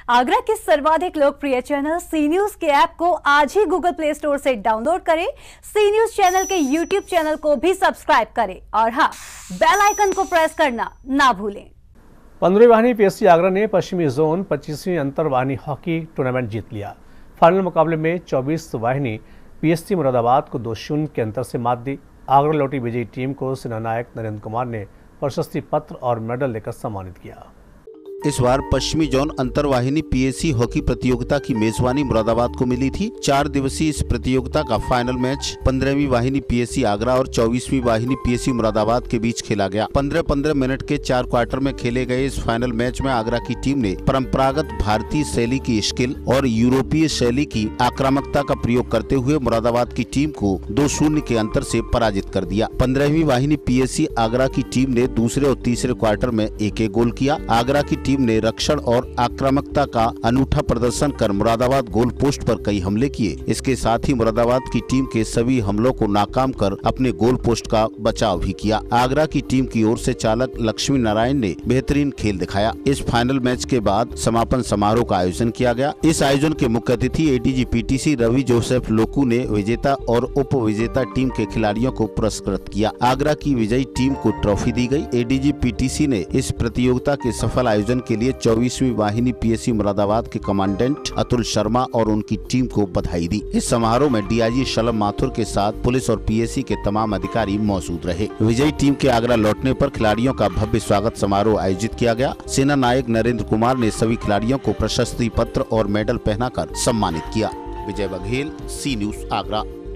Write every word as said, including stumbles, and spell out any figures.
आगरा के सर्वाधिक लोकप्रिय चैनल सी न्यूज के ऐप को आज ही गूगल प्ले स्टोर से डाउनलोड करें। सी न्यूज चैनल के यूट्यूब चैनल को भी सब्सक्राइब करें और हाँ, बेल आइकन को प्रेस करना ना भूलें। पंद्रहवीं वाहिनी पीएससी आगरा ने पश्चिमी जोन पच्चीसवीं अंतर वाहिनी हॉकी टूर्नामेंट जीत लिया। फाइनल मुकाबले में चौबीस वाहिनी पीएससी मुरादाबाद को दो शून्य के अंतर से मात दी। आगरा लौटी विजयी टीम को सेनानायक नरेंद्र कुमार ने प्रशस्ति पत्र और मेडल देकर सम्मानित किया। इस बार पश्चिमी जोन अंतरवाहिनी पीएससी हॉकी प्रतियोगिता की मेजबानी मुरादाबाद को मिली थी। चार दिवसीय इस प्रतियोगिता का फाइनल मैच पंद्रहवीं वाहिनी पीएससी आगरा और चौबीसवीं वाहिनी पीएससी मुरादाबाद के बीच खेला गया। पंद्रह पंद्रह मिनट के चार क्वार्टर में खेले गए इस फाइनल मैच में आगरा की टीम ने परंपरागत भारतीय शैली की स्किल और यूरोपीय शैली की आक्रामकता का प्रयोग करते हुए मुरादाबाद की टीम को दो शून्य के अंतर से पराजित कर दिया। पंद्रहवीं वाहिनी पीएससी आगरा की टीम ने दूसरे और तीसरे क्वार्टर में एक एक गोल किया। आगरा की टीम ने रक्षण और आक्रामकता का अनूठा प्रदर्शन कर मुरादाबाद गोल पोस्ट पर कई हमले किए। इसके साथ ही मुरादाबाद की टीम के सभी हमलों को नाकाम कर अपने गोल पोस्ट का बचाव भी किया। आगरा की टीम की ओर से चालक लक्ष्मी नारायण ने बेहतरीन खेल दिखाया। इस फाइनल मैच के बाद समापन समारोह का आयोजन किया गया। इस आयोजन के मुख्य अतिथि एडीजी पीटीसी रवि जोसेफ लोकू ने विजेता और उप विजेता टीम के खिलाड़ियों को पुरस्कृत किया। आगरा की विजयी टीम को ट्रॉफी दी गई। एडीजी पीटीसी ने इस प्रतियोगिता के सफल आयोजन के लिए चौबीसवीं वाहिनी पीएससी मुरादाबाद के कमांडेंट अतुल शर्मा और उनकी टीम को बधाई दी। इस समारोह में डीआईजी शलम माथुर के साथ पुलिस और पीएससी के तमाम अधिकारी मौजूद रहे। विजयी टीम के आगरा लौटने पर खिलाड़ियों का भव्य स्वागत समारोह आयोजित किया गया। सेना नायक नरेंद्र कुमार ने सभी खिलाड़ियों को प्रशस्ति पत्र और मेडल पहनाकर सम्मानित किया। Vijay Baghel, C news Agra.